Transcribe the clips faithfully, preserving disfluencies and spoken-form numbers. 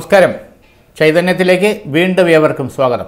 നമസ്കാരം. ചൈതന്യത്തിലേക്ക് വീണ്ടും ഏവർക്കും സ്വാഗതം.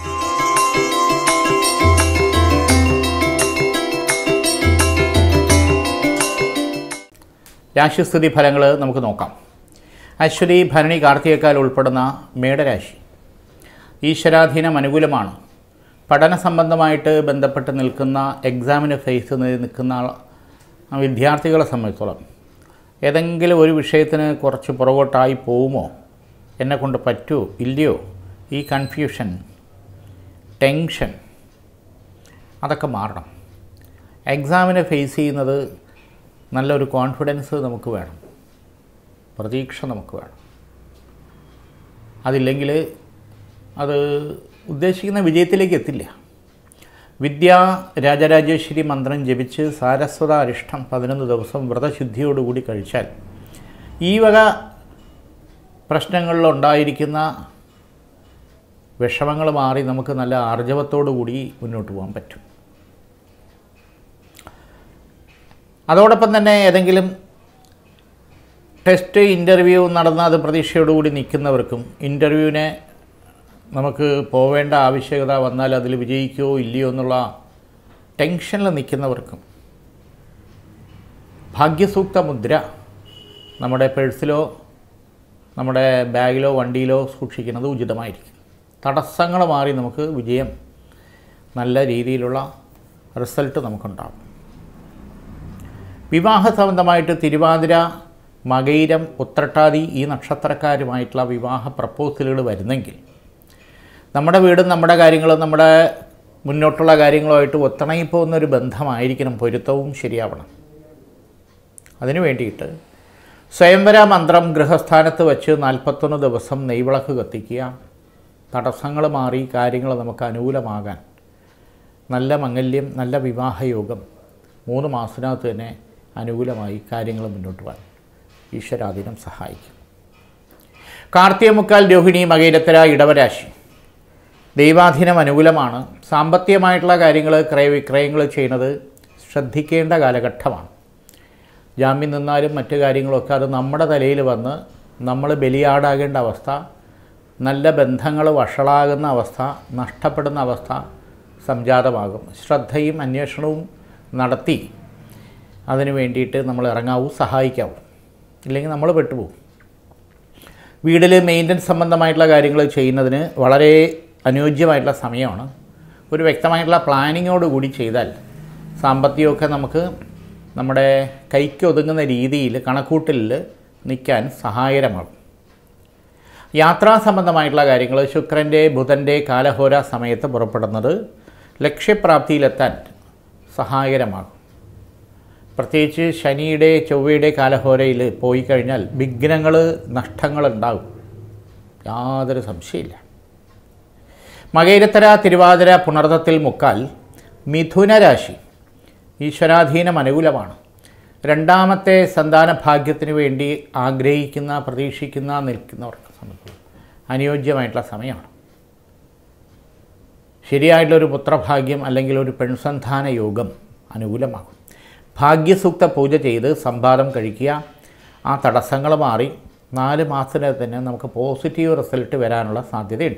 രാശിസ്ഥിതി ഫലങ്ങൾ നമുക്ക് നോക്കാം. അശ്വതി, ഭരണി, കാർത്തികക്കാൽ ഉൾപ്പെടുന്ന മേടരാശി ഈശ്വരാധീനം അനുകൂലമാണ്. പഠന സംബന്ധമായിട്ട് ബന്ധപ്പെട്ട് നിൽക്കുന്ന എക്സാമിന് ഫേസ് നിൽക്കുന്ന വിദ്യാർത്ഥികളെ സംബന്ധിച്ചോളം ഏതെങ്കിലും ഒരു വിഷയത്തിന് കുറച്ച് പുറകോട്ടായി പോകുമോ, എന്നെക്കൊണ്ട് പറ്റുമോ ഇല്ലയോ, ഈ കൺഫ്യൂഷൻ, ടെൻഷൻ അതൊക്കെ മാറണം. എക്സാമിനെ ഫേസ് ചെയ്യുന്നത് നല്ലൊരു കോൺഫിഡൻസ് നമുക്ക് വേണം, പ്രതീക്ഷ നമുക്ക് വേണം. അതില്ലെങ്കിൽ അത് ഉദ്ദേശിക്കുന്ന വിജയത്തിലേക്ക് എത്തില്ല. വിദ്യ രാജരാജേശ്വരി മന്ത്രം ജപിച്ച് സാരസ്വത അരിഷ്ടം പതിനൊന്ന് ദിവസം വ്രതശുദ്ധിയോടുകൂടി കഴിച്ചാൽ ഈ വക പ്രശ്നങ്ങളിലുണ്ടായിരിക്കുന്ന വിഷമങ്ങൾ മാറി നമുക്ക് നല്ല ആർജവത്തോടു കൂടി മുന്നോട്ട് പോകാൻ പറ്റും. അതോടൊപ്പം തന്നെ ഏതെങ്കിലും ടെസ്റ്റ്, ഇൻ്റർവ്യൂ നടന്ന അത് പ്രതീക്ഷയോടുകൂടി നിൽക്കുന്നവർക്കും ഇൻ്റർവ്യൂവിനെ നമുക്ക് പോവേണ്ട ആവശ്യകത വന്നാൽ അതിൽ വിജയിക്കുമോ ഇല്ലയോ എന്നുള്ള ടെൻഷനിൽ നിൽക്കുന്നവർക്കും ഭാഗ്യസൂക്ത മുദ്ര നമ്മുടെ പേഴ്സിലോ നമ്മുടെ ബാഗിലോ വണ്ടിയിലോ സൂക്ഷിക്കുന്നത് ഉചിതമായിരിക്കും. തടസ്സങ്ങൾ മാറി നമുക്ക് വിജയം, നല്ല രീതിയിലുള്ള റിസൾട്ട് നമുക്കുണ്ടാകും. വിവാഹ സംബന്ധമായിട്ട് തിരുവാതിര, മകയിരം, ഉത്രട്ടാതി ഈ നക്ഷത്രക്കാരുമായിട്ടുള്ള വിവാഹ പ്രപ്പോസലുകൾ വരുന്നെങ്കിൽ നമ്മുടെ വീടും നമ്മുടെ കാര്യങ്ങളും നമ്മുടെ മുന്നോട്ടുള്ള കാര്യങ്ങളുമായിട്ട് ഒത്തിണങ്ങി പോകുന്നൊരു ബന്ധമായിരിക്കണം. പൊരുത്തവും ശരിയാവണം. അതിനു വേണ്ടിയിട്ട് സ്വയംവര മന്ത്രം ഗൃഹസ്ഥാനത്ത് വച്ച് നാൽപ്പത്തൊന്ന് ദിവസം നെയ്വിളക്ക് കത്തിക്കുക. തടസ്സങ്ങൾ മാറി കാര്യങ്ങൾ നമുക്ക് അനുകൂലമാകാൻ, നല്ല മംഗല്യം, നല്ല വിവാഹയോഗം മൂന്ന് മാസത്തിനകത്ത് തന്നെ അനുകൂലമായി കാര്യങ്ങൾ മുന്നോട്ട് പോകാൻ ഈശ്വരാധീനം സഹായിക്കും. കാർത്തിക മുക്കാൽ, രോഹിണി, മകയിരത്തര, ഇടവരാശി ദൈവാധീനം അനുകൂലമാണ്. സാമ്പത്തികമായിട്ടുള്ള കാര്യങ്ങൾ, ക്രയവിക്രയങ്ങൾ ചെയ്യുന്നത് ശ്രദ്ധിക്കേണ്ട കാലഘട്ടമാണ്. ജാമ്യം നിന്നാലും മറ്റു കാര്യങ്ങളൊക്കെ അത് നമ്മുടെ തലയിൽ വന്ന് നമ്മൾ ബലിയാടാകേണ്ട അവസ്ഥ, നല്ല ബന്ധങ്ങൾ വഷളാകുന്ന അവസ്ഥ, നഷ്ടപ്പെടുന്ന അവസ്ഥ സംജാതമാകും. ശ്രദ്ധയും അന്വേഷണവും നടത്തി അതിനു വേണ്ടിയിട്ട് നമ്മൾ ഇറങ്ങാവൂ, സഹായിക്കാവൂ. ഇല്ലെങ്കിൽ നമ്മൾ പെട്ടുപോകും. വീട്ടിൽ മെയിൻ്റനൻസ് സംബന്ധമായിട്ടുള്ള കാര്യങ്ങൾ ചെയ്യുന്നതിന് വളരെ അനുയോജ്യമായിട്ടുള്ള സമയമാണ്. ഒരു വ്യക്തമായിട്ടുള്ള പ്ലാനിങ്ങോടുകൂടി ചെയ്താൽ സാമ്പത്തികമൊക്കെ നമുക്ക് നമ്മുടെ കൈക്ക് ഒതുങ്ങുന്ന രീതിയിൽ കണക്കൂട്ടലിൽ നിൽക്കാൻ സഹായകരമാകും. യാത്രാ സംബന്ധമായിട്ടുള്ള കാര്യങ്ങൾ ശുക്രൻ്റെ, ബുധൻ്റെ കാലഹോര സമയത്ത് പുറപ്പെടുന്നത് ലക്ഷ്യപ്രാപ്തിയിലെത്താൻ സഹായകരമാകും. പ്രത്യേകിച്ച് ശനിയുടെ, ചൊവ്വയുടെ കാലഹോരയിൽ പോയി കഴിഞ്ഞാൽ വിഘ്നങ്ങൾ, നഷ്ടങ്ങളുണ്ടാകും, യാതൊരു സംശയമില്ല. മകയിരത്തര, തിരുവാതിര, പുണർതത്തിൽ മുക്കാൽ, മിഥുനരാശി ഈശ്വരാധീനം അനുകൂലമാണ്. രണ്ടാമത്തെ സന്താന ഭാഗ്യത്തിന് വേണ്ടി ആഗ്രഹിക്കുന്ന, പ്രതീക്ഷിക്കുന്ന, നിൽക്കുന്നവർക്ക് സംബന്ധിച്ച് അനുയോജ്യമായിട്ടുള്ള സമയമാണ്. ശരിയായിട്ടുള്ളൊരു പുത്രഭാഗ്യം അല്ലെങ്കിൽ ഒരു പെൺസന്താന യോഗം അനുകൂലമാകും. ഭാഗ്യസൂക്ത പൂജ ചെയ്ത് സംവാദം കഴിക്കുക. ആ തടസ്സങ്ങൾ മാറി നാല് മാസത്തിനകത്ത് തന്നെ നമുക്ക് പോസിറ്റീവ് റിസൾട്ട് വരാനുള്ള സാധ്യതയുണ്ട്.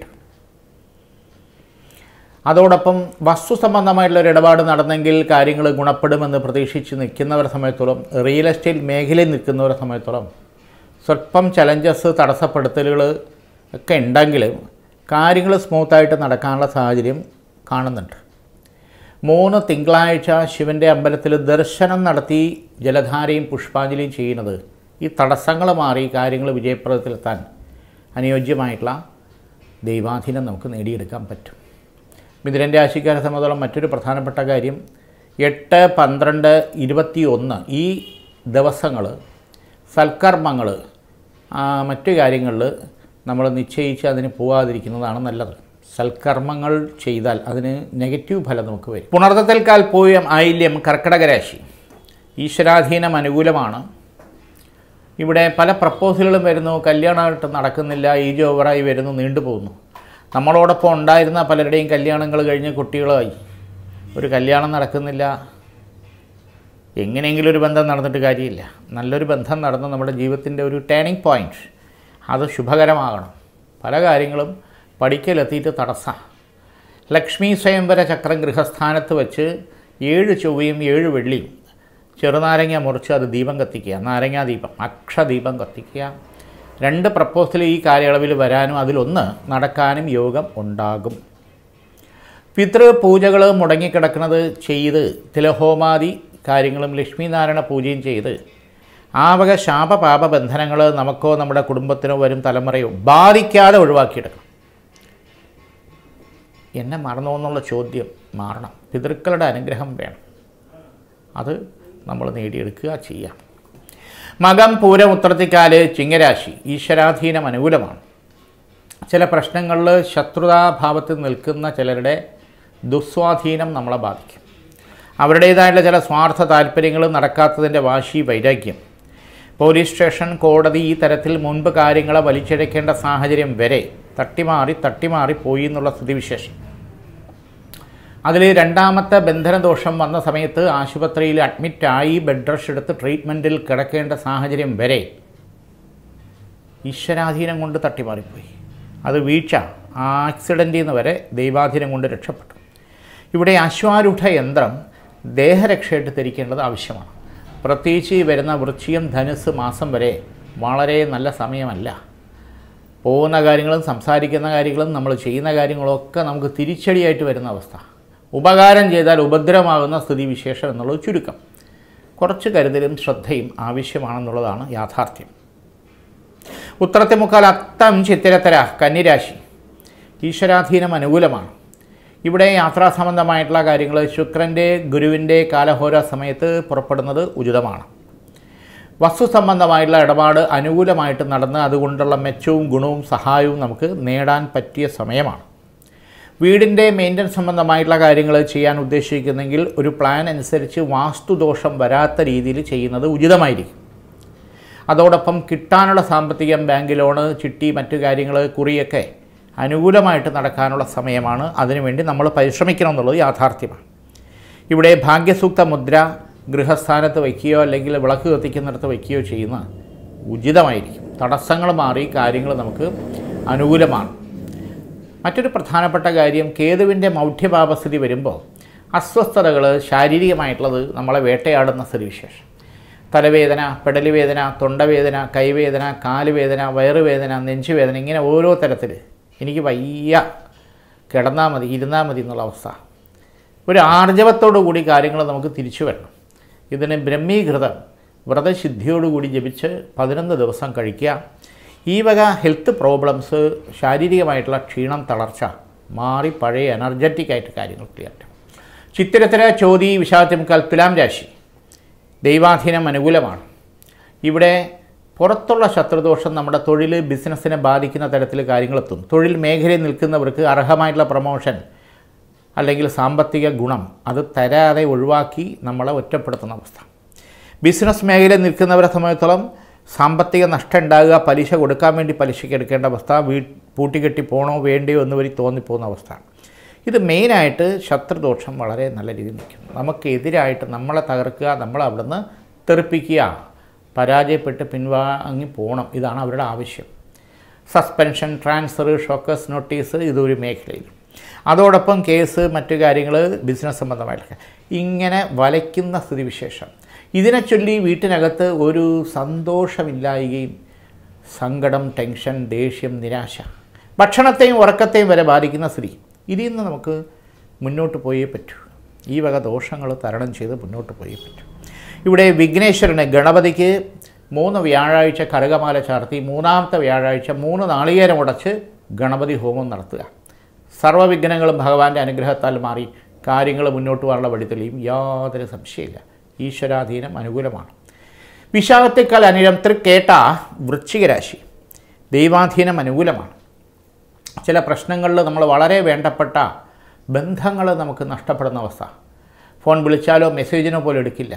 അതോടൊപ്പം വസ്തു സംബന്ധമായിട്ടുള്ളൊരു ഇടപാട് നടന്നെങ്കിൽ കാര്യങ്ങൾ ഗുണപ്പെടുമെന്ന് പ്രതീക്ഷിച്ച് നിൽക്കുന്നവരെ സമയത്തോളം, റിയൽ എസ്റ്റേറ്റ് മേഖലയിൽ നിൽക്കുന്നവരെ സമയത്തോളം സ്വല്പം ചലഞ്ചസ്, തടസ്സപ്പെടുത്തലുകൾ ഒക്കെ ഉണ്ടെങ്കിലും കാര്യങ്ങൾ സ്മൂത്തായിട്ട് നടക്കാനുള്ള സാഹചര്യം കാണുന്നുണ്ട്. മൂന്ന് തിങ്കളാഴ്ച ശിവൻ്റെ അമ്പലത്തിൽ ദർശനം നടത്തി ജലധാരയും പുഷ്പാഞ്ജലിയും ചെയ്യുന്നത് ഈ തടസ്സങ്ങൾ മാറി കാര്യങ്ങൾ വിജയപ്രദത്തിലെത്താൻ അനുയോജ്യമായിട്ടുള്ള ദൈവാധീനം നമുക്ക് നേടിയെടുക്കാൻ പറ്റും. മിഥുനൻ രാശിക്കാരെ സംബന്ധിച്ചോളം മറ്റൊരു പ്രധാനപ്പെട്ട കാര്യം, എട്ട്, പന്ത്രണ്ട്, ഇരുപത്തി ഒന്ന് ഈ ദിവസങ്ങൾ സൽക്കർമ്മങ്ങൾ, മറ്റു കാര്യങ്ങളിൽ നമ്മൾ നിശ്ചയിച്ച് അതിന് പോകാതിരിക്കുന്നതാണ് നല്ലത്. സൽക്കർമ്മങ്ങൾ ചെയ്താൽ അതിന് നെഗറ്റീവ് ഫലം നമുക്ക് വരും. പുണർതത്തിൽ പൂയം, ആയില്യം, കർക്കിടക രാശി ഈശ്വരാധീനം അനുകൂലമാണ്. ഇവിടെ പല പ്രപ്പോസലുകളും വരുന്നു, കല്യാണമായിട്ട് നടക്കുന്നില്ല, ഏജ് ഓവറായി വരുന്നു, നീണ്ടുപോകുന്നു. നമ്മളോടൊപ്പം ഉണ്ടായിരുന്ന പലരുടെയും കല്യാണങ്ങൾ കഴിഞ്ഞ് കുട്ടികളായി, ഒരു കല്യാണം നടക്കുന്നില്ല. എങ്ങനെയെങ്കിലും ഒരു ബന്ധം നടന്നിട്ട് കാര്യമില്ല. നല്ലൊരു ബന്ധം നടന്ന് നമ്മുടെ ജീവിതത്തിൻ്റെ ഒരു ടേണിംഗ് പോയിൻറ്റ്, അത് ശുഭകരമാകണം. പല കാര്യങ്ങളും പഠിക്കലെത്തിയിട്ട് തടസ്സം. ലക്ഷ്മി സ്വയംവര ചക്രം ഗൃഹസ്ഥാനത്ത് വെച്ച് ഏഴ് ചൊവ്വയും ഏഴ് വെള്ളിയും ചെറുനാരങ്ങ മുറിച്ച് അത് ദീപം കത്തിക്കുക, നാരങ്ങാ ദീപം, അക്ഷദീപം കത്തിക്കുക. രണ്ട് പ്രപ്പോസൽ ഈ കാലയളവിൽ വരാനും അതിലൊന്ന് നടക്കാനും യോഗം ഉണ്ടാകും. പിതൃ പൂജകൾ മുടങ്ങിക്കിടക്കുന്നത് ചെയ്ത് തിലഹോമാദി കാര്യങ്ങളും ലക്ഷ്മീനാരായണ പൂജയും ചെയ്ത് ആ വക ശാപപാപ ബന്ധനങ്ങൾ നമുക്കോ നമ്മുടെ കുടുംബത്തിനോ വരും തലമുറയോ ബാധിക്കാതെ ഒഴിവാക്കിയെടുക്കണം. എന്നെ മറന്നോ എന്നുള്ള ചോദ്യം മാറണം. പിതൃക്കളുടെ അനുഗ്രഹം വേണം. അത് നമ്മൾ നേടിയെടുക്കുക ചെയ്യാം. മകം പൂരം ഉത്രത്തിക്കാല് ചിങ്ങരാശി ഈശ്വരാധീനം അനുകൂലമാണ്. ചില പ്രശ്നങ്ങളിൽ ശത്രുതാഭാവത്തിൽ നിൽക്കുന്ന ചിലരുടെ ദുസ്വാധീനം നമ്മളെ ബാധിക്കും. അവരുടേതായിട്ടുള്ള ചില സ്വാർത്ഥ താല്പര്യങ്ങൾ നടക്കാത്തതിൻ്റെ വാശി, വൈരാഗ്യം, പോലീസ് സ്റ്റേഷൻ, കോടതി ഈ തരത്തിൽ മുൻപ് കാര്യങ്ങളെ വലിച്ചിഴക്കേണ്ട സാഹചര്യം വരെ തട്ടിമാറി തട്ടിമാറി പോയി എന്നുള്ള സ്ഥിതിവിശേഷം. അതിൽ രണ്ടാമത്തെ ബന്ധനദോഷം വന്ന സമയത്ത് ആശുപത്രിയിൽ അഡ്മിറ്റായി ബെഡ് റെസ്റ്റ് എടുത്ത് ട്രീറ്റ്മെൻറ്റിൽ കിടക്കേണ്ട സാഹചര്യം വരെ ഈശ്വരാധീനം കൊണ്ട് തട്ടിമാറിപ്പോയി. അത് വീഴ്ച, ആക്സിഡൻറ്റിൽ നിന്ന് വരെ ദൈവാധീനം കൊണ്ട് രക്ഷപ്പെട്ടു. ഇവിടെ അശ്വാരൂഢ യന്ത്രം ദേഹരക്ഷയായിട്ട് ധരിക്കേണ്ടത് ആവശ്യമാണ്. പ്രത്യേകിച്ച് ഈ വരുന്ന വൃശ്ചികം ധനുസ് മാസം വരെ വളരെ നല്ല സമയമല്ല. പോകുന്ന കാര്യങ്ങളും സംസാരിക്കുന്ന കാര്യങ്ങളും നമ്മൾ ചെയ്യുന്ന കാര്യങ്ങളൊക്കെ നമുക്ക് തിരിച്ചടിയായിട്ട് വരുന്ന അവസ്ഥ. ഉപകാരം ചെയ്താൽ ഉപദ്രവമാകുന്ന സ്ഥിതിവിശേഷം എന്നുള്ളത് ചുരുക്കം. കുറച്ച് കരുതലും ശ്രദ്ധയും ആവശ്യമാണെന്നുള്ളതാണ് യാഥാർത്ഥ്യം. ഉത്രത്തിമുക്കാൽ അത്തം ചിത്തിരത്തര കന്നിരാശി ഈശ്വരാധീനം അനുകൂലമാണ്. ഇവിടെ യാത്രാ സംബന്ധമായിട്ടുള്ള കാര്യങ്ങൾ ശുക്രൻ്റെ ഗുരുവിൻ്റെ കാലഹോര സമയത്ത് പുറപ്പെടുന്നത് ഉചിതമാണ്. വസ്തു സംബന്ധമായിട്ടുള്ള ഇടപാട് അനുകൂലമായിട്ട് നടന്ന് അതുകൊണ്ടുള്ള മെച്ചവും ഗുണവും സഹായവും നമുക്ക് നേടാൻ പറ്റിയ സമയമാണ്. വീടിൻ്റെ മെയിൻ്റനൻസ് സംബന്ധമായിട്ടുള്ള കാര്യങ്ങൾ ചെയ്യാൻ ഉദ്ദേശിക്കുന്നെങ്കിൽ ഒരു പ്ലാൻ അനുസരിച്ച് വാസ്തുദോഷം വരാത്ത രീതിയിൽ ചെയ്യുന്നത് ഉചിതമായിരിക്കും. അതോടൊപ്പം കിട്ടാനുള്ള സാമ്പത്തികം, ബാങ്ക് ലോണ്, ചിട്ടി, മറ്റു കാര്യങ്ങൾ, കുറിയൊക്കെ അനുകൂലമായിട്ട് നടക്കാനുള്ള സമയമാണ്. അതിനുവേണ്ടി നമ്മൾ പരിശ്രമിക്കണം എന്നുള്ളത് യാഥാർത്ഥ്യമാണ്. ഇവിടെ ഭാഗ്യസൂക്ത മുദ്ര ഗൃഹസ്ഥാനത്ത് വയ്ക്കുകയോ അല്ലെങ്കിൽ വിളക്ക് കത്തിക്കുന്നിടത്ത് വയ്ക്കുകയോ ചെയ്യുന്ന ഉചിതമായിരിക്കും. തടസ്സങ്ങൾ മാറി കാര്യങ്ങൾ നമുക്ക് അനുകൂലമാണ്. മറ്റൊരു പ്രധാനപ്പെട്ട കാര്യം, കേതുവിൻ്റെ മൗഢ്യപാപസ്ഥിതി വരുമ്പോൾ അസ്വസ്ഥതകൾ ശാരീരികമായിട്ടുള്ളത് നമ്മളെ വേട്ടയാടുന്ന സ്ഥിതിവിശേഷം. തലവേദന, പെടലുവേദന, തൊണ്ടവേദന, കൈവേദന, കാലുവേദന, വയറുവേദന, നെഞ്ചുവേദന, ഇങ്ങനെ ഓരോ തരത്തിൽ എനിക്ക് വയ്യ, കിടന്നാൽ മതി, ഇരുന്നാൽ മതി എന്നുള്ള അവസ്ഥ. ഒരു ആർജവത്തോടു കൂടി കാര്യങ്ങൾ നമുക്ക് തിരിച്ചു വരണം. ഇതിന് ബ്രഹ്മീകൃതം വ്രതശുദ്ധിയോടുകൂടി ജപിച്ച് പതിനൊന്ന് ദിവസം കഴിക്കുക. ഈ വക ഹെൽത്ത് പ്രോബ്ലംസ്, ശാരീരികമായിട്ടുള്ള ക്ഷീണം, തളർച്ച മാറി പഴയ എനർജറ്റിക്കായിട്ട് കാര്യങ്ങൾ ക്ലിയർ ചെയ്യും. ചിത്തിരത്തിര ചോതി വിശാഖത്തിമുക്കാൽ തുലാം രാശി ദൈവാധീനം അനുകൂലമാണ്. ഇവിടെ പുറത്തുള്ള ശത്രുദോഷം നമ്മുടെ തൊഴിൽ, ബിസിനസ്സിനെ ബാധിക്കുന്ന തരത്തിൽ കാര്യങ്ങളെത്തും. തൊഴിൽ മേഖലയിൽ നിൽക്കുന്നവർക്ക് അർഹമായിട്ടുള്ള പ്രമോഷൻ അല്ലെങ്കിൽ സാമ്പത്തിക ഗുണം അത് തരാതെ ഒഴിവാക്കി നമ്മളെ ഒറ്റപ്പെടുത്തുന്ന അവസ്ഥ. ബിസിനസ് മേഖലയിൽ നിൽക്കുന്നവരെ സംബന്ധിച്ചിടത്തോളം സാമ്പത്തിക നഷ്ടം ഉണ്ടാകുക, പലിശ കൊടുക്കാൻ വേണ്ടി പലിശയ്ക്ക് എടുക്കേണ്ട അവസ്ഥ, വീ പൂട്ടിക്കെട്ടി പോകണോ വേണ്ടയോ എന്ന് വരി തോന്നിപ്പോകുന്ന അവസ്ഥ. ഇത് മെയിനായിട്ട് ശത്രുദോഷം വളരെ നല്ല രീതിയിൽ നിൽക്കുന്നു. നമുക്കെതിരായിട്ട് നമ്മളെ തകർക്കുക, നമ്മളെ അവിടുന്ന് തെറിപ്പിക്കുക, പരാജയപ്പെട്ട് പിൻവാങ്ങി പോകണം, ഇതാണ് അവരുടെ ആവശ്യം. സസ്പെൻഷൻ, ട്രാൻസ്ഫർ, ഷോക്കേഴ്സ് നോട്ടീസ് ഇതൊരു മേഖലയിൽ. അതോടൊപ്പം കേസ്, മറ്റു കാര്യങ്ങൾ, ബിസിനസ് സംബന്ധമായിട്ടൊക്കെ ഇങ്ങനെ വലയ്ക്കുന്ന സ്ഥിതിവിശേഷം. ഇതിനെ ചൊല്ലി വീട്ടിനകത്ത് ഒരു സന്തോഷമില്ലായ്കയും സങ്കടം, ടെൻഷൻ, ദേഷ്യം, നിരാശ, ഭക്ഷണത്തെയും ഉറക്കത്തെയും വരെ ബാധിക്കുന്ന സ്ഥിതി. ഇതിൽ നിന്ന് നമുക്ക് മുന്നോട്ട് പോയേ പറ്റൂ. ഈ വക ദോഷങ്ങൾ തരണം ചെയ്ത് മുന്നോട്ട് പോയേ പറ്റൂ. ഇവിടെ വിഘ്നേശ്വരന്, ഗണപതിക്ക് മൂന്ന് വ്യാഴാഴ്ച കറുകമാല ചാർത്തി മൂന്നാമത്തെ വ്യാഴാഴ്ച മൂന്ന് നാളികേരം ഉടച്ച് ഗണപതി ഹോമം നടത്തുക. സർവ്വവിഘ്നങ്ങളും ഭഗവാന്റെ അനുഗ്രഹത്താൽ മാറി കാര്യങ്ങൾ മുന്നോട്ട് പോകാനുള്ള വഴി തെളിയും. യാതൊരു സംശയമില്ല. ഈശ്വരാധീനം അനുകൂലമാണ്. വിശാഖത്തേക്കാൾ അനിഴം തൃക്കേട്ട വൃശ്ചികരാശി ദൈവാധീനം അനുകൂലമാണ്. ചില പ്രശ്നങ്ങളിൽ നമ്മൾ വളരെ വേണ്ടപ്പെട്ട ബന്ധങ്ങൾ നമുക്ക് നഷ്ടപ്പെടുന്ന അവസ്ഥ. ഫോൺ വിളിച്ചാലോ മെസ്സേജിനോ പോലും എടുക്കില്ല.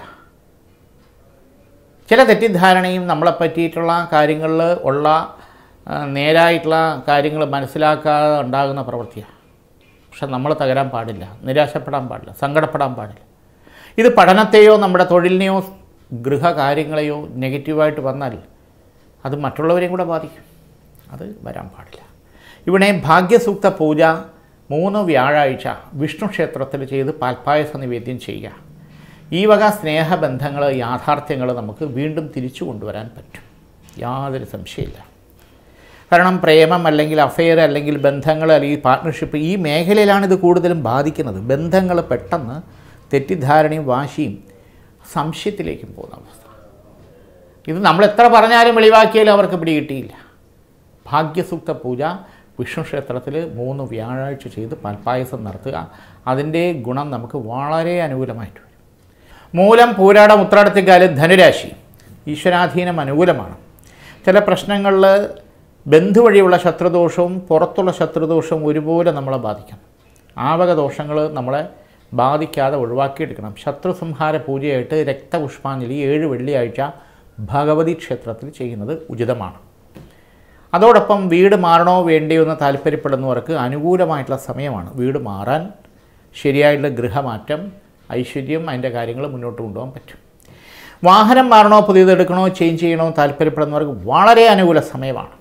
ചില തെറ്റിദ്ധാരണയും നമ്മളെ പറ്റിയിട്ടുള്ള കാര്യങ്ങളിൽ ഉള്ള നേരായിട്ടുള്ള കാര്യങ്ങൾ മനസ്സിലാക്കാതെ ഉണ്ടാകുന്ന പ്രവൃത്തിയാണ്. പക്ഷെ നമ്മൾ തകരാൻ പാടില്ല, നിരാശപ്പെടാൻ പാടില്ല, സങ്കടപ്പെടാൻ പാടില്ല. ഇത് പഠനത്തെയോ നമ്മുടെ തൊഴിലിനെയോ ഗൃഹകാര്യങ്ങളെയോ നെഗറ്റീവായിട്ട് വന്നാൽ അത് മറ്റുള്ളവരെയും കൂടെ ബാധിക്കും. അത് വരാൻ പാടില്ല. ഇവിടെ ഭാഗ്യസൂക്ത പൂജ മൂന്ന് വ്യാഴാഴ്ച വിഷ്ണു ക്ഷേത്രത്തിൽ ചെയ്ത് പാൽപ്പായസ നിവേദ്യം ചെയ്യുക. ഈ വക സ്നേഹബന്ധങ്ങൾ, യാഥാർത്ഥ്യങ്ങൾ നമുക്ക് വീണ്ടും തിരിച്ചു കൊണ്ടുവരാൻ പറ്റും, യാതൊരു സംശയമില്ല. കാരണം പ്രേമം അല്ലെങ്കിൽ അഫെയർ അല്ലെങ്കിൽ ബന്ധങ്ങൾ അല്ലെങ്കിൽ പാർട്ട്ണർഷിപ്പ് ഈ മേഖലയിലാണ് ഇത് കൂടുതലും ബാധിക്കുന്നത്. ബന്ധങ്ങൾ പെട്ടെന്ന് തെറ്റിദ്ധാരണയും വാശിയും സംശയത്തിലേക്കും പോകുന്ന അവസ്ഥ. ഇത് നമ്മൾ എത്ര പറഞ്ഞാലും വെളിവാക്കിയാലും അവർക്ക് പിടികിട്ടിയില്ല. ഭാഗ്യസൂക്ത പൂജ വിഷ്ണു ക്ഷേത്രത്തിൽ മൂന്ന് വ്യാഴാഴ്ച ചെയ്ത് പാൽപ്പായസം നടത്തുക. അതിൻ്റെ ഗുണം നമുക്ക് വളരെ അനുകൂലമായിട്ട് വരും. മൂലം പൂരാടം ഉത്രാടത്തിക്കാല് ധനുരാശി ഈശ്വരാധീനം അനുകൂലമാണ്. ചില പ്രശ്നങ്ങളിൽ ബന്ധു വഴിയുള്ള ശത്രുദോഷവും പുറത്തുള്ള ശത്രുദോഷവും ഒരുപോലെ നമ്മളെ ബാധിക്കും. ആ വക ദോഷങ്ങൾ നമ്മളെ ബാധിക്കാതെ ഒഴിവാക്കിയെടുക്കണം. ശത്രുസംഹാര പൂജയായിട്ട് രക്തപുഷ്പാഞ്ജലി ഏഴ് വെള്ളിയാഴ്ച ഭഗവതി ക്ഷേത്രത്തിൽ ചെയ്യുന്നത് ഉചിതമാണ്. അതോടൊപ്പം വീട് മാറണോ വേണ്ടിയോ എന്ന് താല്പര്യപ്പെടുന്നവർക്ക് അനുകൂലമായിട്ടുള്ള സമയമാണ്. വീട് മാറാൻ, ശരിയായിട്ടുള്ള ഗൃഹമാറ്റം, ഐശ്വര്യം, അതിൻ്റെ കാര്യങ്ങൾ മുന്നോട്ട് കൊണ്ടുപോകാൻ പറ്റും. വാഹനം മാറണോ പുതിയതെടുക്കണോ ചേഞ്ച് ചെയ്യണോ താല്പര്യപ്പെടുന്നവർക്ക് വളരെ അനുകൂല സമയമാണ്.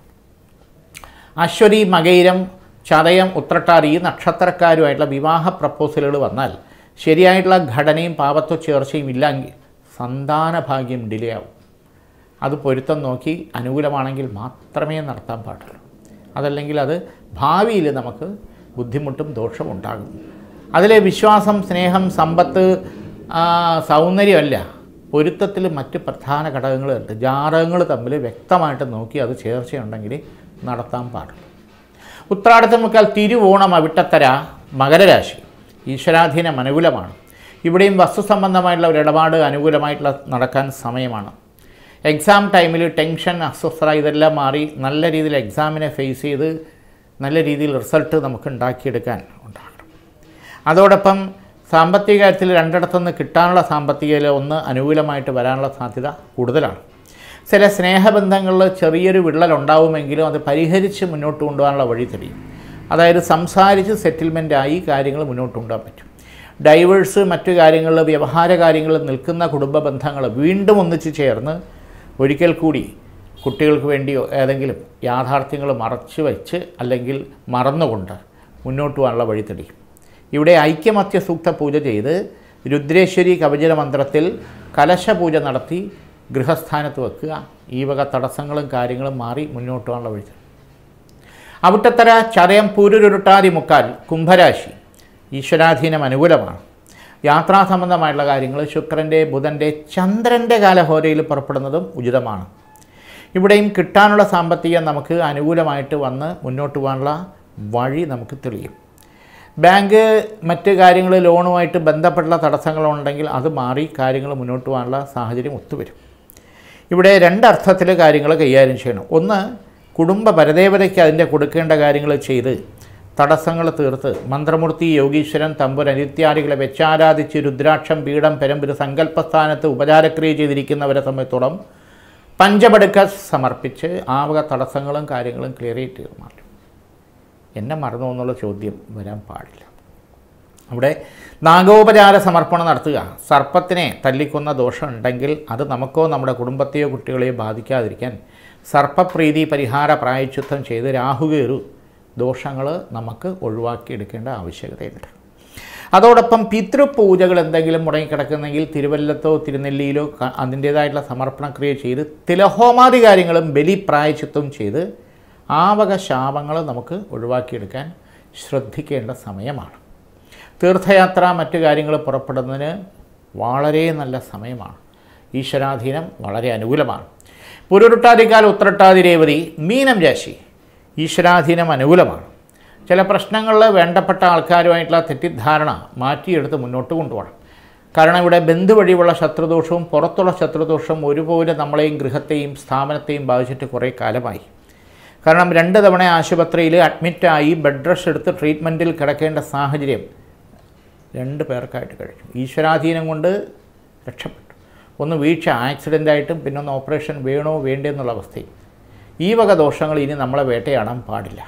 അശ്വതി, മകയിരം, ചതയം, ഉത്രട്ടാതി ഈ നക്ഷത്രക്കാരുമായിട്ടുള്ള വിവാഹ പ്രപ്പോസലുകൾ വന്നാൽ ശരിയായിട്ടുള്ള ഘടനയും പാപത്വ ചേർച്ചയും ഇല്ലെങ്കിൽ സന്താന ഭാഗ്യം ഡിലേ ആവും. അത് പൊരുത്തം നോക്കി അനുകൂലമാണെങ്കിൽ മാത്രമേ നടത്താൻ പാടുള്ളൂ. അതല്ലെങ്കിൽ അത് ഭാവിയിൽ നമുക്ക് ബുദ്ധിമുട്ടും ദോഷവും ഉണ്ടാകും. അതിലെ വിശ്വാസം, സ്നേഹം, സമ്പത്ത്, സൗന്ദര്യമല്ല, പൊരുത്തത്തിൽ മറ്റ് പ്രധാന ഘടകങ്ങളുണ്ട്. ജാതകങ്ങൾ തമ്മിൽ വ്യക്തമായിട്ട് നോക്കി അത് ചേർച്ചയുണ്ടെങ്കിൽ നടത്താൻ പാടുള്ളൂ. ഉത്രാടത്തെ മുക്കാൽ തിരുവോണം, അവിട്ടത്തര മകരരാശി ഈശ്വരാധീനം അനുകൂലമാണ്. ഇവിടെയും വസ്തു സംബന്ധമായിട്ടുള്ള ഒരു ഇടപാട് അനുകൂലമായിട്ടുള്ള നടക്കാൻ സമയമാണ്. എക്സാം ടൈമിൽ ടെൻഷൻ, അസ്വസ്ഥത ഇതെല്ലാം മാറി നല്ല രീതിയിൽ എക്സാമിനെ ഫേസ് ചെയ്ത് നല്ല രീതിയിൽ റിസൾട്ട് നമുക്ക് ഉണ്ടാക്കിയെടുക്കാൻ ഉണ്ടാകണം. അതോടൊപ്പം സാമ്പത്തിക കാര്യത്തിൽ രണ്ടിടത്തുനിന്ന് കിട്ടാനുള്ള സാമ്പത്തികയിൽ ഒന്ന് അനുകൂലമായിട്ട് വരാനുള്ള സാധ്യത കൂടുതലാണ്. ചില സ്നേഹബന്ധങ്ങളിൽ ചെറിയൊരു വിള്ളലുണ്ടാവുമെങ്കിലും അത് പരിഹരിച്ച് മുന്നോട്ട് കൊണ്ടുപോകാനുള്ള വഴി തെളിയും. അതായത് സംസാരിച്ച് സെറ്റിൽമെൻറ്റായി കാര്യങ്ങൾ മുന്നോട്ട് കൊണ്ടുപോകാൻ പറ്റും. ഡൈവേഴ്സ്, മറ്റു കാര്യങ്ങളിൽ, വ്യവഹാര കാര്യങ്ങളിൽ നിൽക്കുന്ന കുടുംബ ബന്ധങ്ങൾ വീണ്ടും ഒന്നിച്ച് ചേർന്ന് ഒരിക്കൽ കൂടി കുട്ടികൾക്ക് വേണ്ടിയോ ഏതെങ്കിലും യാഥാർത്ഥ്യങ്ങൾ മറച്ചു വെച്ച് അല്ലെങ്കിൽ മറന്നുകൊണ്ട് മുന്നോട്ട് പോകാനുള്ള വഴി തെളിയും. ഇവിടെ ഐക്യമത്യ സൂക്ത പൂജ ചെയ്ത് രുദ്രേശ്വരി കവചന മന്ത്രത്തിൽ കലശപൂജ നടത്തി ഗൃഹസ്ഥാനത്ത് വെക്കുക. ഈ വക തടസ്സങ്ങളും കാര്യങ്ങളും മാറി മുന്നോട്ട് പോകാനുള്ള വഴി. അവിട്ടത്തര, ചതയം, പൂരുരുട്ടാതി മുക്കാൽ കുംഭരാശി ഈശ്വരാധീനം അനുകൂലമാണ്. യാത്രാ സംബന്ധമായിട്ടുള്ള കാര്യങ്ങൾ ശുക്രൻ്റെ, ബുധൻ്റെ, ചന്ദ്രൻ്റെ കാലഹോരയിൽ പുറപ്പെടുന്നതും ഉചിതമാണ്. ഇവിടെയും കിട്ടാനുള്ള സാമ്പത്തികം നമുക്ക് അനുകൂലമായിട്ട് വന്ന് മുന്നോട്ട് പോകാനുള്ള വഴി നമുക്ക് തെളിയും. ബാങ്ക്, മറ്റ് കാര്യങ്ങൾ, ലോണുമായിട്ട് ബന്ധപ്പെട്ടുള്ള തടസ്സങ്ങളുണ്ടെങ്കിൽ അത് മാറി കാര്യങ്ങൾ മുന്നോട്ട് പോകാനുള്ള സാഹചര്യം ഒത്തുവരും. ഇവിടെ രണ്ടർത്ഥത്തിൽ കാര്യങ്ങൾ കൈകാര്യം ചെയ്യണം. ഒന്ന്, കുടുംബ പരദേവതയ്ക്ക് അതിൻ്റെ കൊടുക്കേണ്ട കാര്യങ്ങൾ ചെയ്ത് തടസ്സങ്ങൾ തീർത്ത് മന്ത്രമൂർത്തി, യോഗീശ്വരൻ, തമ്പുരൻ ഇത്യാദികളെ വെച്ചാരാധിച്ച് രുദ്രാക്ഷം, പീഠം, പെരമ്പുര സങ്കല്പസ്ഥാനത്ത് ഉപചാരക്രിയ ചെയ്തിരിക്കുന്നവരെ സംബന്ധിച്ചോളം പഞ്ചപടുക്ക സമർപ്പിച്ച് ആ വക തടസ്സങ്ങളും കാര്യങ്ങളും ക്ലിയർ ചെയ്ത് മാറ്റും. എന്നെ മറന്നു എന്നുള്ള ചോദ്യം വരാൻ പാടില്ല. അവിടെ നാഗോപചാര സമർപ്പണം നടത്തുക. സർപ്പത്തിനെ തല്ലിക്കൊന്ന ദോഷം ഉണ്ടെങ്കിൽ അത് നമുക്കോ നമ്മുടെ കുടുംബത്തെയോ കുട്ടികളെയോ ബാധിക്കാതിരിക്കാൻ സർപ്പപ്രീതി പരിഹാര പ്രായശ്ചിത്തം ചെയ്ത് രാഹുകേറു ദോഷങ്ങൾ നമുക്ക് ഒഴിവാക്കിയെടുക്കേണ്ട ആവശ്യകതയുണ്ട്. അതോടൊപ്പം പിതൃപൂജകൾ എന്തെങ്കിലും മുടങ്ങിക്കിടക്കുന്നെങ്കിൽ തിരുവല്ലത്തോ തിരുനെല്ലിയിലോ അതിൻ്റേതായിട്ടുള്ള സമർപ്പണക്രിയ ചെയ്ത് തിലഹോമാദി കാര്യങ്ങളും ബലി പ്രായശ്ചിത്തവും ചെയ്ത് ആ വക ശാപങ്ങൾ നമുക്ക് ഒഴിവാക്കിയെടുക്കാൻ ശ്രദ്ധിക്കേണ്ട സമയമാണ്. തീർത്ഥയാത്ര, മറ്റു കാര്യങ്ങൾ പുറപ്പെടുന്നതിന് വളരെ നല്ല സമയമാണ്. ഈശ്വരാധീനം വളരെ അനുകൂലമാണ്. പുരുരുട്ടാതിക്കാൽ ഉത്രട്ടാതി രേവതി മീനം രാശി ഈശ്വരാധീനം അനുകൂലമാണ്. ചില പ്രശ്നങ്ങളിൽ വേണ്ടപ്പെട്ട ആൾക്കാരുമായിട്ടുള്ള തെറ്റിദ്ധാരണ മാറ്റിയെടുത്ത് മുന്നോട്ട് കൊണ്ടുപോകണം. കാരണം ഇവിടെ ബന്ധു വഴിയുള്ള ശത്രുദോഷവും പുറത്തുള്ള ശത്രുദോഷവും ഒരുപോലെ നമ്മളെയും ഗൃഹത്തെയും സ്ഥാപനത്തെയും ബാധിച്ചിട്ട് കുറേ കാലമായി. കാരണം രണ്ട് തവണ ആശുപത്രിയിൽ അഡ്മിറ്റായി ബെഡ് റെസ്റ്റ് എടുത്ത് ട്രീറ്റ്മെൻറ്റിൽ കിടക്കേണ്ട സാഹചര്യം രണ്ട് പേർക്കായിട്ട് കഴിഞ്ഞു. ഈശ്വരാധീനം കൊണ്ട് രക്ഷപ്പെട്ടു. ഒന്ന് വീഴ്ച, ആക്സിഡൻ്റായിട്ടും പിന്നൊന്ന് ഓപ്പറേഷൻ വേണോ വേണ്ടെന്നുള്ള അവസ്ഥയും. ഈ വക ദോഷങ്ങൾ ഇനി നമ്മളെ വേട്ടയാടാൻ പാടില്ല.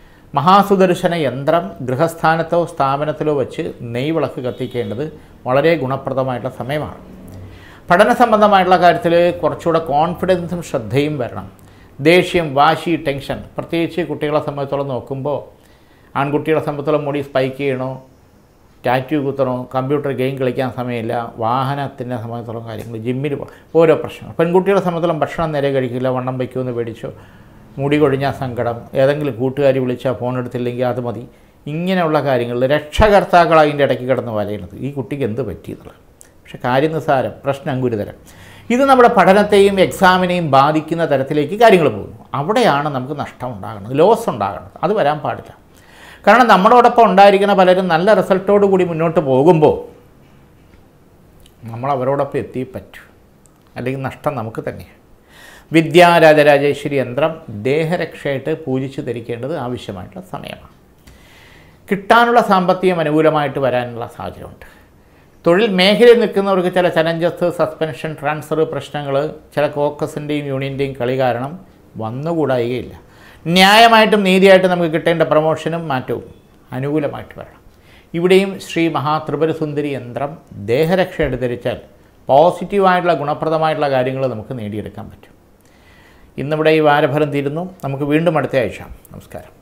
മഹാസുദർശന യന്ത്രം ഗൃഹസ്ഥാനത്തോ സ്ഥാപനത്തിലോ വെച്ച് നെയ്വിളക്ക് കത്തിക്കേണ്ടത് വളരെ ഗുണപ്രദമായിട്ടുള്ള സമയമാണ്. പഠന സംബന്ധമായിട്ടുള്ള കാര്യത്തിൽ കുറച്ചുകൂടെ കോൺഫിഡൻസും ശ്രദ്ധയും വരണം. ദേഷ്യം, വാശി, ടെൻഷൻ. പ്രത്യേകിച്ച് കുട്ടികളെ സംബന്ധിച്ചോളം നോക്കുമ്പോൾ ആൺകുട്ടികളെ സംബന്ധിച്ചോളം മുടി സ്പൈക്ക് ചെയ്യണോ, ടാറ്റു കുത്തണോ, കമ്പ്യൂട്ടർ ഗെയിം കളിക്കാൻ സമയമില്ല, വാഹനത്തിൻ്റെ സംബന്ധിച്ചോളം കാര്യങ്ങൾ, ജിമ്മിൽ ഓരോ പ്രശ്നങ്ങൾ. പെൺകുട്ടികളെ സംബന്ധിച്ചോളം ഭക്ഷണം നേരെ കഴിക്കില്ല, വണ്ണം വയ്ക്കുമെന്ന് പേടിച്ചോ, മുടി കൊഴിഞ്ഞാൽ സങ്കടം, ഏതെങ്കിലും കൂട്ടുകാരി വിളിച്ചാൽ ഫോൺ എടുത്തില്ലെങ്കിൽ അത് മതി, ഇങ്ങനെയുള്ള കാര്യങ്ങളിൽ രക്ഷകർത്താക്കൾ അതിൻ്റെ ഇടയ്ക്ക് കിടന്ന് വലയുന്നത്. ഈ കുട്ടിക്ക് എന്ത് പറ്റിയെന്നുള്ളത്. പക്ഷെ കാര്യം നിസ്സാരം, പ്രശ്നം ഗുരുതരം. ഇത് നമ്മുടെ പഠനത്തെയും എക്സാമിനെയും ബാധിക്കുന്ന തരത്തിലേക്ക് കാര്യങ്ങൾ പോകുന്നു. അവിടെയാണ് നമുക്ക് നഷ്ടം ഉണ്ടാകുന്നത്, ലോസ് ഉണ്ടാകുന്നത്. അത് വരാൻ പാടില്ല. കാരണം നമ്മളോടൊപ്പം ഉണ്ടായിരിക്കുന്ന പലരും നല്ല റിസൾട്ടോടു കൂടി മുന്നോട്ട് പോകുമ്പോൾ നമ്മൾ അവരോടൊപ്പം എത്തി പറ്റൂ, അല്ലെങ്കിൽ നഷ്ടം നമുക്ക് തന്നെയാണ്. വിദ്യാരാജരാജേശ്വരി യന്ത്രം ദേഹരക്ഷയായിട്ട് പൂജിച്ച് ധരിക്കേണ്ടത് ആവശ്യമായിട്ടുള്ള സമയമാണ്. കിട്ടാനുള്ള സാമ്പത്തികം അനുകൂലമായിട്ട് വരാനുള്ള സാഹചര്യമുണ്ട്. തൊഴിൽ മേഖലയിൽ നിൽക്കുന്നവർക്ക് ചില ചലഞ്ചസ്, സസ്പെൻഷൻ, ട്രാൻസ്ഫർ പ്രശ്നങ്ങൾ, ചില കോക്കസിൻ്റെയും യൂണിയൻ്റെയും കളി കാരണം വന്നുകൂടായികയില്ല. ന്യായമായിട്ടും നീതിയായിട്ടും നമുക്ക് കിട്ടേണ്ട പ്രമോഷനും മാറ്റവും അനുകൂലമായിട്ട് വരണം. ഇവിടെയും ശ്രീ മഹാത്രിപുരസുന്ദരി യന്ത്രം ദേഹരക്ഷയായിട്ട് ധരിച്ചാൽ പോസിറ്റീവായിട്ടുള്ള ഗുണപ്രദമായിട്ടുള്ള കാര്യങ്ങൾ നമുക്ക് നേടിയെടുക്കാൻ പറ്റും. ഇന്നിവിടെ ഈ വാരഫലം തീരുന്നു. നമുക്ക് വീണ്ടും അടുത്ത ആഴ്ച. നമസ്കാരം.